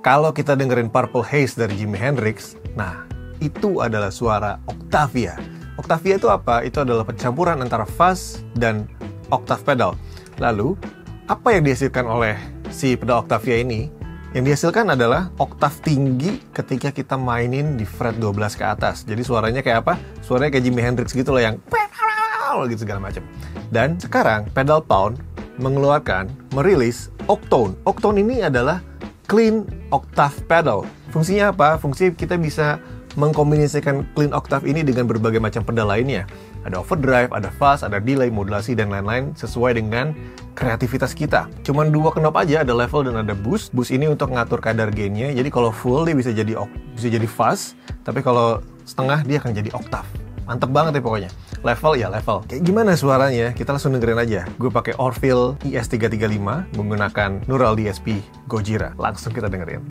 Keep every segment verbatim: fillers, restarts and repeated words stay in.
Kalau kita dengerin Purple Haze dari Jimi Hendrix, nah itu adalah suara Octavia. Octavia itu apa? Itu adalah pencampuran antara fuzz dan octave pedal. Lalu, apa yang dihasilkan oleh si pedal Octavia ini? Yang dihasilkan adalah oktav tinggi ketika kita mainin di fret dua belas ke atas. Jadi suaranya kayak apa? Suaranya kayak Jimi Hendrix gitu loh, yang gitu segala macam. Dan sekarang pedal Pound mengeluarkan, merilis Octone. Octone ini adalah clean octave pedal. Fungsinya apa? Fungsi kita bisa mengkombinasikan clean octave ini dengan berbagai macam pedal lainnya. Ada overdrive, ada fuzz, ada delay, modulasi, dan lain-lain sesuai dengan kreativitas kita. Cuman dua knob aja, ada level dan ada boost. Boost ini untuk ngatur kadar gainnya. Jadi kalau full dia bisa jadi bisa jadi fuzz, tapi kalau setengah dia akan jadi octave. Mantep banget ya pokoknya. Level ya level. Kayak gimana suaranya? Kita langsung dengerin aja. Gue pakai Orville E S tiga tiga lima menggunakan Neural D S P Gojira. Langsung kita dengerin.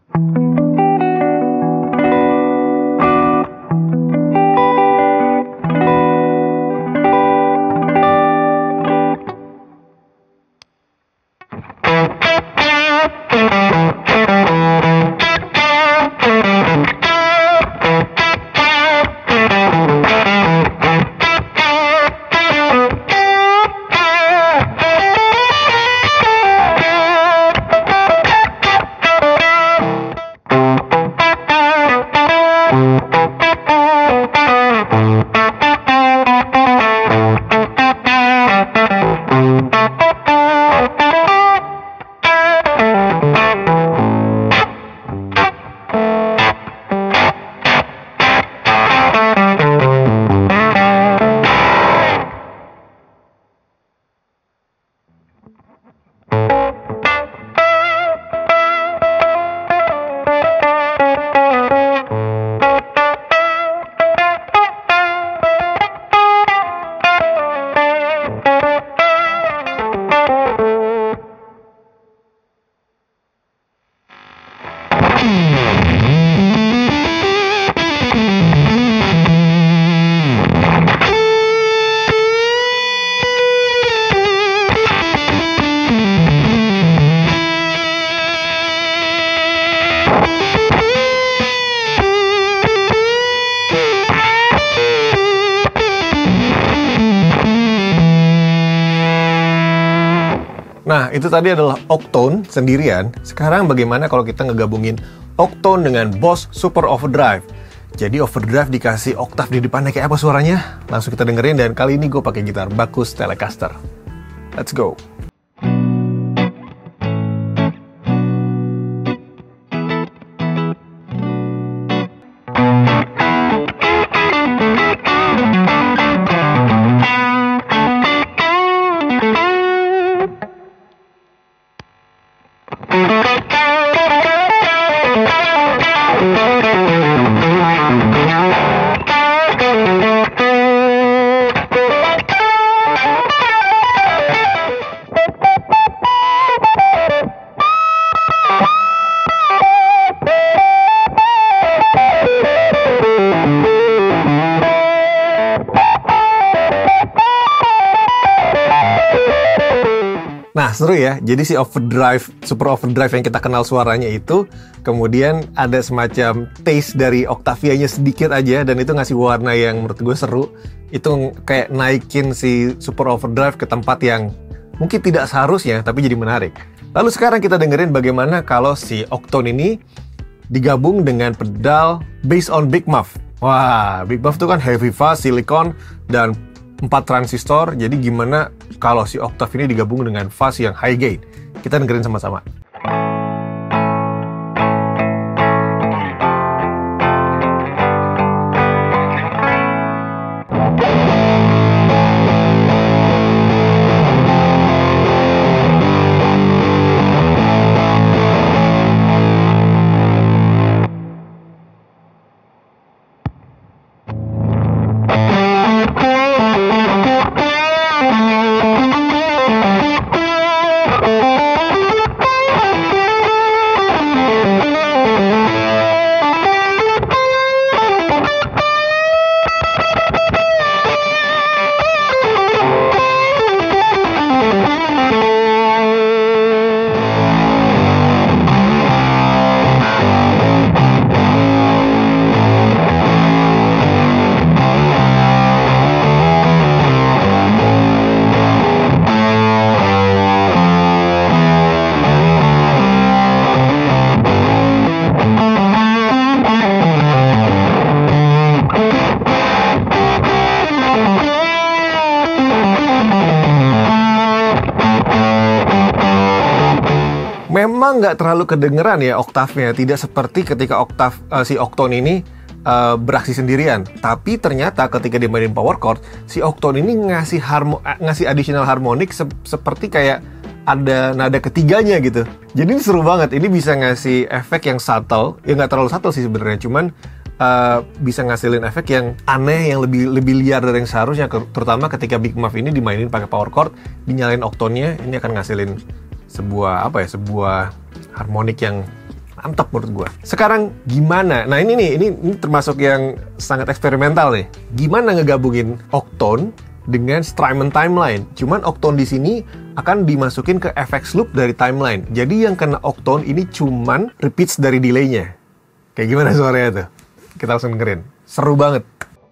Nah, itu tadi adalah Octone sendirian. Sekarang bagaimana kalau kita ngegabungin Octone dengan Boss Super Overdrive? Jadi overdrive dikasih oktav di depannya, kayak apa suaranya? Langsung kita dengerin, dan kali ini gue pakai gitar Bacchus Telecaster. Let's go! Nah, seru ya. Jadi si overdrive, super overdrive yang kita kenal suaranya itu, kemudian ada semacam taste dari Octavia-nya sedikit aja, dan itu ngasih warna yang menurut gue seru. Itu kayak naikin si super overdrive ke tempat yang mungkin tidak seharusnya, tapi jadi menarik. Lalu sekarang kita dengerin bagaimana kalau si Octone ini digabung dengan pedal based on Big Muff. Wah, Big Muff itu kan heavy fuzz, silikon, dan empat transistor. Jadi gimana kalau si octave ini digabung dengan fuzz yang high gain? Kita dengerin sama-sama. nggak terlalu kedengeran ya oktavnya, tidak seperti ketika oktav uh, si Octone ini uh, beraksi sendirian. Tapi ternyata ketika dimainin power chord, si Octone ini ngasih harmo ngasih additional harmonic se seperti kayak ada nada ketiganya gitu. Jadi ini seru banget. Ini bisa ngasih efek yang subtle, ya nggak terlalu subtle sih sebenarnya, cuman Uh, bisa ngasilin efek yang aneh, yang lebih lebih liar dari yang seharusnya, terutama ketika Big Muff ini dimainin pakai power chord, dinyalain Octone-nya, ini akan ngasilin sebuah apa ya, sebuah harmonik yang mantap menurut gua. Sekarang gimana? Nah ini nih, ini, ini termasuk yang sangat eksperimental nih. Gimana ngegabungin Octone dengan Strymon timeline? Cuman Octone di sini akan dimasukin ke F X loop dari timeline. Jadi yang kena Octone ini cuman repeats dari delay-nya. Kayak gimana suaranya tuh? Kita langsung dengerin. Seru banget.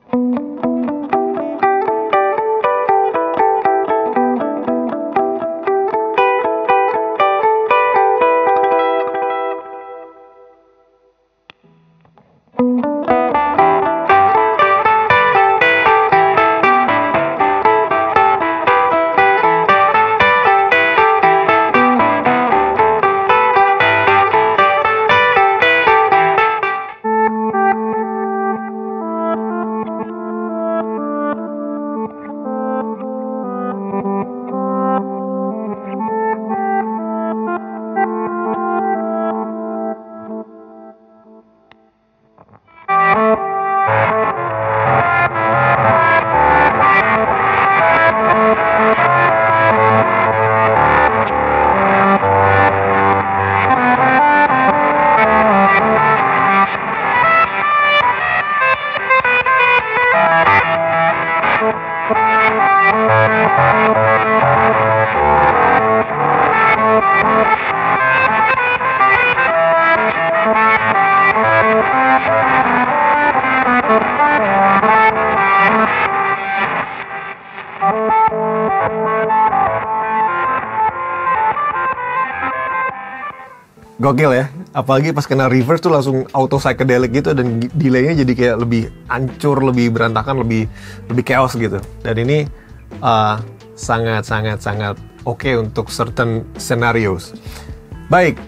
Gokil ya, apalagi pas kena reverse tuh langsung auto psychedelic gitu, dan delaynya jadi kayak lebih hancur, lebih berantakan, lebih lebih chaos gitu. Dan ini uh, sangat sangat sangat oke okay untuk certain scenarios. Baik,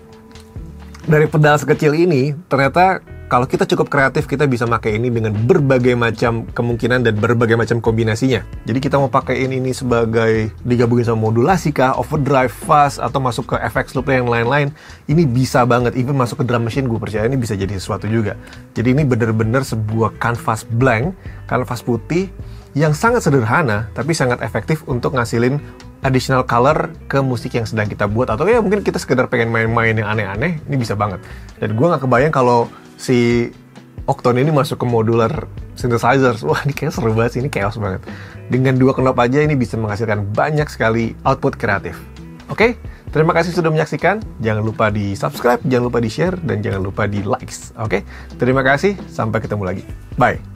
dari pedal sekecil ini ternyata kalau kita cukup kreatif, kita bisa pakai ini dengan berbagai macam kemungkinan dan berbagai macam kombinasinya. Jadi kita mau pakaiin ini sebagai digabungin sama modulasi kah, overdrive, fuzz, atau masuk ke F X loop yang lain-lain, ini bisa banget. Even masuk ke drum machine, gue percaya ini bisa jadi sesuatu juga. Jadi ini bener-bener sebuah canvas blank, canvas putih yang sangat sederhana tapi sangat efektif untuk ngasilin additional color ke musik yang sedang kita buat, atau ya mungkin kita sekedar pengen main-main yang aneh-aneh, ini bisa banget. Dan gue gak kebayang kalau si Octone ini masuk ke modular synthesizers. Wah, ini kayak seru banget sih, ini chaos banget. Dengan dua knob aja ini bisa menghasilkan banyak sekali output kreatif. Oke, terima kasih sudah menyaksikan. Jangan lupa di subscribe, jangan lupa di share, dan jangan lupa di likes. Oke, terima kasih, sampai ketemu lagi. Bye.